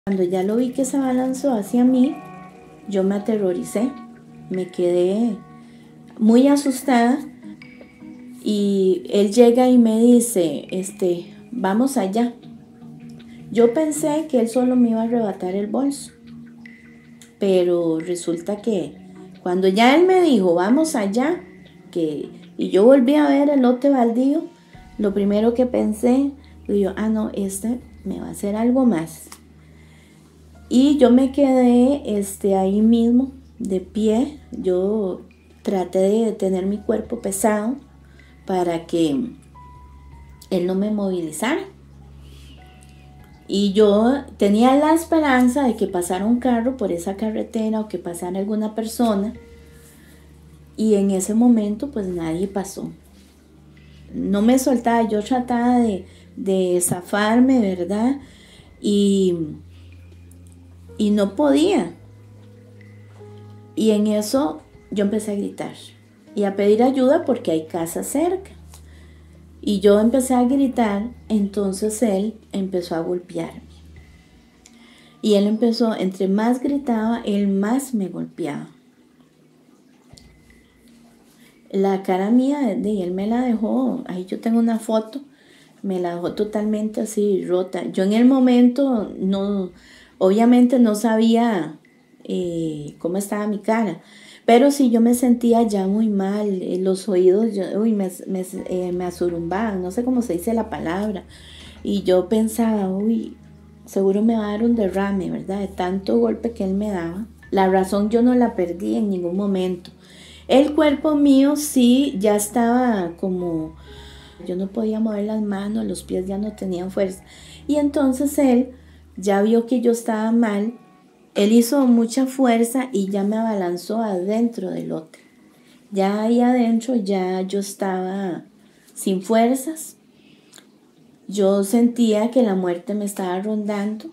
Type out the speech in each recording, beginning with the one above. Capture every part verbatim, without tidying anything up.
Cuando ya lo vi que se abalanzó hacia mí, yo me aterroricé, me quedé muy asustada y él llega y me dice, este, vamos allá. Yo pensé que él solo me iba a arrebatar el bolso, pero resulta que cuando ya él me dijo, vamos allá, que, y yo volví a ver el lote baldío, lo primero que pensé, digo, ah no, este me va a hacer algo más. Y yo me quedé este, ahí mismo, de pie. Yo traté de tener mi cuerpo pesado para que él no me movilizara. Y yo tenía la esperanza de que pasara un carro por esa carretera o que pasara alguna persona. Y en ese momento pues nadie pasó. No me soltaba, yo trataba de, de zafarme, ¿verdad? Y... Y no podía. Y en eso yo empecé a gritar y a pedir ayuda porque hay casa cerca. Y yo empecé a gritar, entonces él empezó a golpearme. Y él empezó, entre más gritaba, él más me golpeaba. La cara mía, de él me la dejó, ahí yo tengo una foto, me la dejó totalmente así rota. Yo en el momento no... Obviamente no sabía eh, cómo estaba mi cara, pero sí yo me sentía ya muy mal, eh, los oídos yo, uy, me, me, eh, me asurumbaban, no sé cómo se dice la palabra, y yo pensaba, uy, seguro me va a dar un derrame, ¿verdad? De tanto golpe que él me daba. La razón yo no la perdí en ningún momento. El cuerpo mío sí ya estaba como, yo no podía mover las manos, los pies ya no tenían fuerza, y entonces él ya vio que yo estaba mal, él hizo mucha fuerza y ya me abalanzó adentro del lote. Ya ahí adentro ya yo estaba sin fuerzas, yo sentía que la muerte me estaba rondando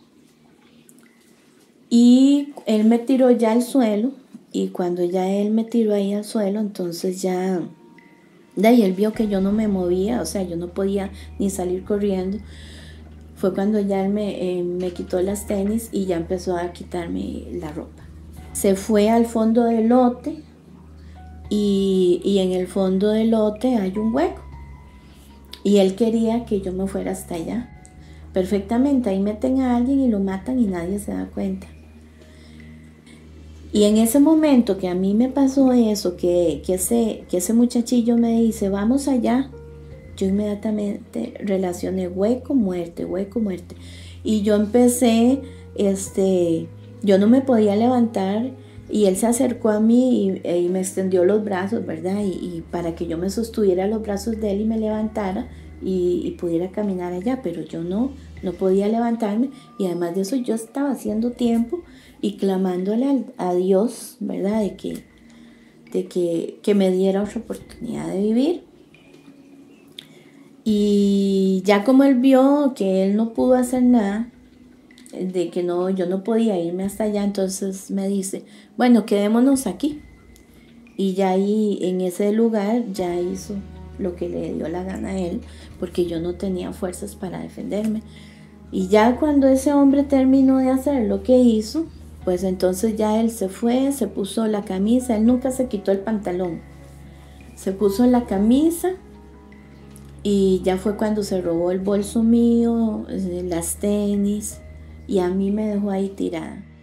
y él me tiró ya al suelo y cuando ya él me tiró ahí al suelo, entonces ya, de ahí él vio que yo no me movía, o sea, yo no podía ni salir corriendo. Fue cuando ya él me, eh, me quitó las tenis y ya empezó a quitarme la ropa. Se fue al fondo del lote y, y en el fondo del lote hay un hueco. Y él quería que yo me fuera hasta allá. Perfectamente, ahí meten a alguien y lo matan y nadie se da cuenta. Y en ese momento que a mí me pasó eso, que, que, ese, que ese muchachillo me dice, vamos allá. Yo inmediatamente relacioné hueco, muerte, hueco, muerte. Y yo empecé, este, yo no me podía levantar y él se acercó a mí y, y me extendió los brazos, ¿verdad? Y, y para que yo me sostuviera los brazos de él y me levantara y, y pudiera caminar allá. Pero yo no, no podía levantarme y además de eso yo estaba haciendo tiempo y clamándole a, a Dios, ¿verdad? De que, de que, que me diera otra oportunidad de vivir. Y ya como él vio que él no pudo hacer nada, de que no, yo no podía irme hasta allá, entonces me dice, bueno, quedémonos aquí. Y ya ahí en ese lugar ya hizo lo que le dio la gana a él, porque yo no tenía fuerzas para defenderme. Y ya cuando ese hombre terminó de hacer lo que hizo, pues entonces ya él se fue, se puso la camisa, él nunca se quitó el pantalón. Se puso la camisa. Y ya fue cuando se robó el bolso mío, las tenis, y a mí me dejó ahí tirada.